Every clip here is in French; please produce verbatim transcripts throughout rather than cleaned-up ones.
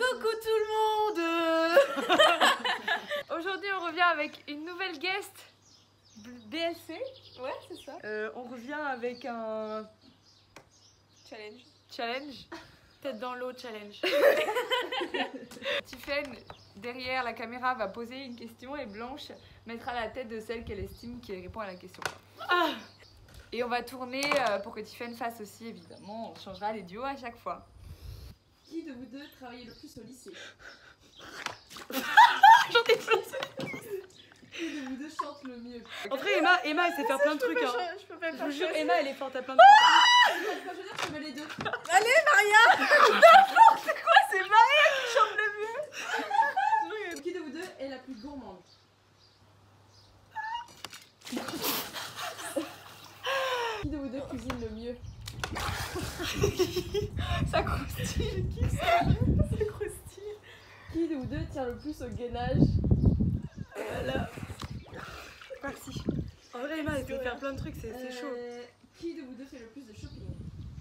Coucou tout le monde. Aujourd'hui on revient avec une nouvelle guest B S C. Ouais c'est ça. Euh, on revient avec un challenge. Challenge. Tête dans l'eau challenge. Tiffen derrière la caméra va poser une question et Blanche mettra la tête de celle qu'elle estime qui répond à la question. Ah. Et on va tourner pour que Tiffen fasse aussi évidemment. On changera les duos à chaque fois. Qui de vous deux travaillait le plus au lycée? J'en ai plus. Qui de vous deux chante le mieux? En vrai, Emma, Emma elle sait faire plein de trucs. Hein. Je peux pas Je faire vous jure, chose. Emma elle est forte à plein de trucs. Quand je veux dire, je mets les deux. Allez Maria. N'importe quoi, c'est Maria qui chante le mieux. Qui de vous deux est la plus gourmande? Qui de vous deux cuisine le mieux? Ça croustille. Qui ça? Ça croustille. Qui de vous deux tient le plus au gainage? Voilà. Merci. En vrai, Emma elle sait faire plein de trucs, c'est Euh, chaud. Qui de vous deux fait le plus de shopping?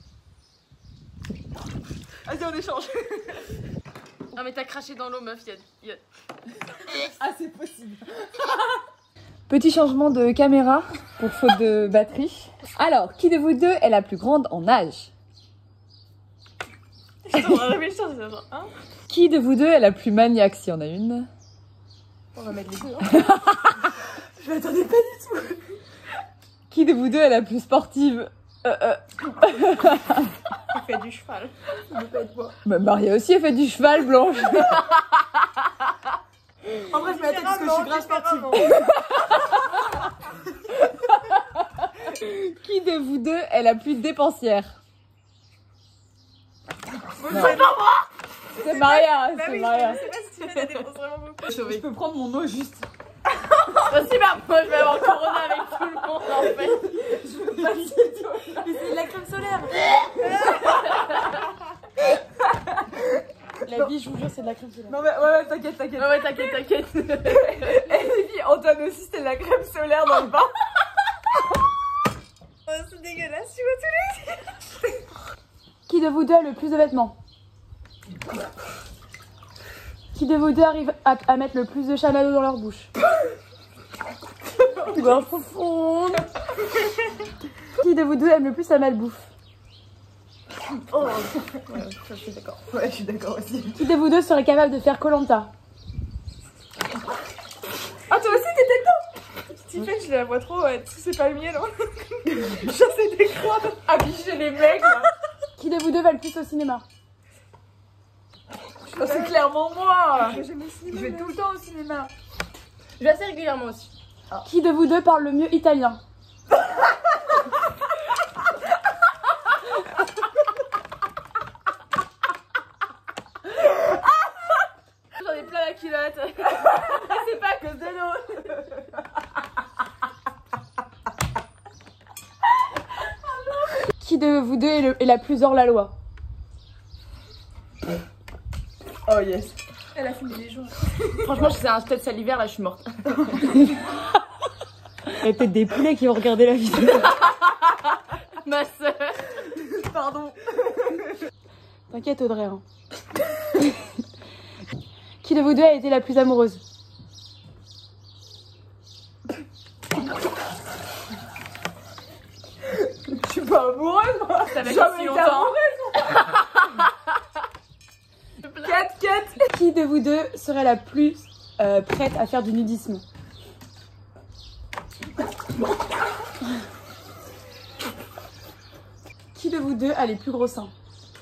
Vas-y, on échange. Non, mais t'as craché dans l'eau, meuf. Y a... Ah, c'est possible. Petit changement de caméra pour faute de batterie. Alors, qui de vous deux est la plus grande en âge? On va réfléchir, c'est genre, hein? Qui de vous deux est la plus maniaque s'il y en a une? On va mettre les deux. Hein. Je m'attendais pas du tout. Qui de vous deux est la plus sportive? euh, euh. On fait du cheval. Bah, Maria aussi a fait du cheval, Blanche. En vrai, je mets la tête parce que je suis grave sportive. Qui de vous deux est la plus dépensière? C'est pas moi. C'est Maria, Bah c'est oui, Maria. je sais pas si tu fais la dépense vraiment beaucoup. Je peux prendre mon eau juste. Aussi, bah, moi je vais avoir corona avec tout le monde en fait. Je veux pas le tout. Mais c'est de la crème solaire. La vie, je vous jure, c'est de la crème solaire. Non mais ouais, ouais t'inquiète, t'inquiète. Ouais, ouais, t'inquiète, t'inquiète. Et puis Antoine aussi, c'était de la crème solaire dans le bain. Oh, c'est dégueulasse, tu vois tous les... Qui de vous deux a le plus de vêtements? Qui de vous deux arrive à, à mettre le plus de chamallows dans leur bouche? Gorge profonde. Qui de vous deux aime le plus la malbouffe? Oh ouais, ça, je suis d'accord. Ouais, je suis d'accord aussi. Qui de vous deux serait capable de faire Koh-Lanta? Ah, toi aussi t'étais dedans? Tiffen, je la vois trop, ouais. C'est pas le mien, non? Chasser des crabes, abicher les mecs, là. Qui de vous deux va le plus au cinéma? Oh, c'est clairement moi. Je vais tout le temps au cinéma. Je vais assez régulièrement aussi. Qui de vous deux parle le mieux italien? J'en ai plein la culotte. C'est pas à cause de l'eau. Qui de vous deux est, le- est la plus hors la loi? Oh yes. Elle a fumé les jours. Franchement, je faisais un tête salivaire, là je suis morte. Il y a peut-être des poulets qui vont regarder la vidéo. Ma soeur. Pardon. T'inquiète Audrey. Hein. Qui de vous deux a été la plus amoureuse? Je suis pas amoureuse, moi. Ça fait Jamais si été longtemps. Quatre, quatre. Qui de vous deux serait la plus euh, prête à faire du nudisme? Qui de vous deux a les plus gros seins?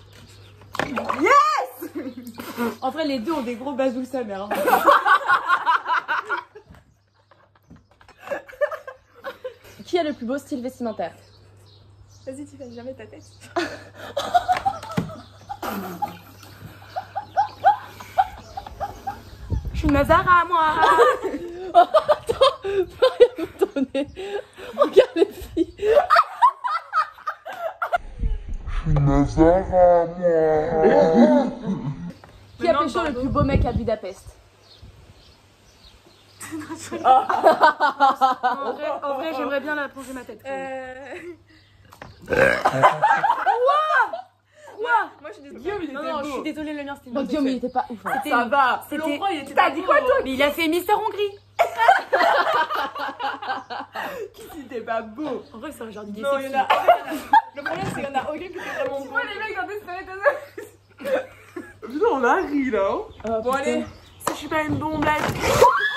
Yes. En vrai, les deux ont des gros bazous sa mère. Hein. Qui a le plus beau style vestimentaire? Vas-y, Tiffen, jamais ta tête. Je suis Mazara, moi. Oh, attends, faut rien nous donner. Regarde les filles. Qui a pécho le plus beau mec à Budapest? En vrai, en vrai j'aimerais bien la plonger ma tête. Euh... Quoi? Moi, je suis désolée. Guillaume, il Non, était non, je suis beau. désolée, le mien c'était Bon, une Guillaume, il était pas ouf. hein. C'était- Ça va. C'était- L'endroit, il était T'as pas dit beau. quoi, toi? Mais il a fait Mister Hongrie. Qui c'était pas beau? En vrai, c'est un genre d'idée Non, il y sexy. en a. Le problème, c'est qu'il y en a aucun qui était vraiment beau. Moi, les mecs dans Desperate Housewives. Putain, on a ri là. Hein. Oh, Bon, putain. allez, si je suis pas une bombe là.